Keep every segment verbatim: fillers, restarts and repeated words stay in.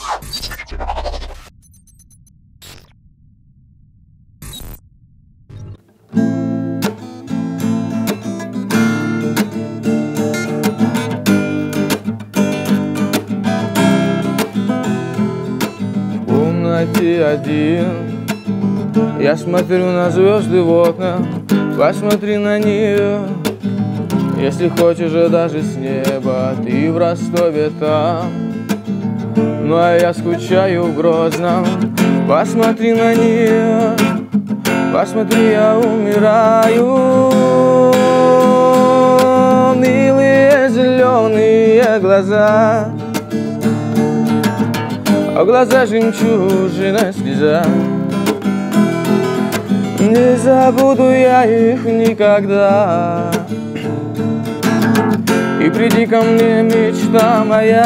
Один, я смотрю на звезды в окна, посмотри на нее. Если хочешь же даже с неба, ты в Ростове там. Ну а я скучаю в Грозном, посмотри на нее. Посмотри, я умираю. Милые зеленые глаза, а глаза жемчужина слеза. Не забуду я их никогда. И приди ко мне, мечта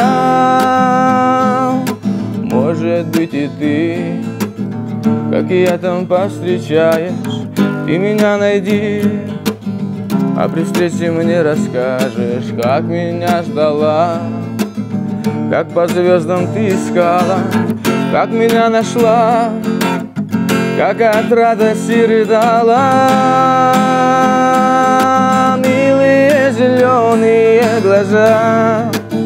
моя. Может быть и ты, как и я там повстречаешь, ты меня найди, а при встрече мне расскажешь, как меня ждала. Как по звездам ты искала, как меня нашла, как от радости рыдала. Милые зеленые глаза,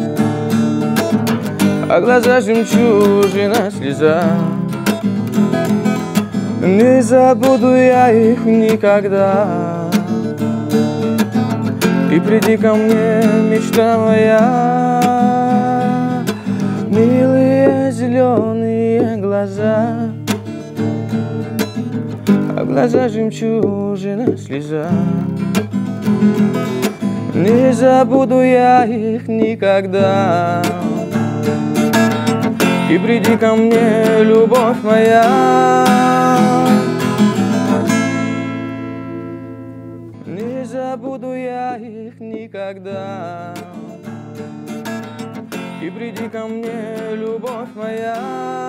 а глаза жемчужина слеза. Не забуду я их никогда. И приди ко мне, мечта моя. Милые зеленые глаза, а глаза жемчужина слеза. Не забуду я их никогда. И приди ко мне, любовь моя. Не забуду я их никогда. И приди ко мне, любовь моя.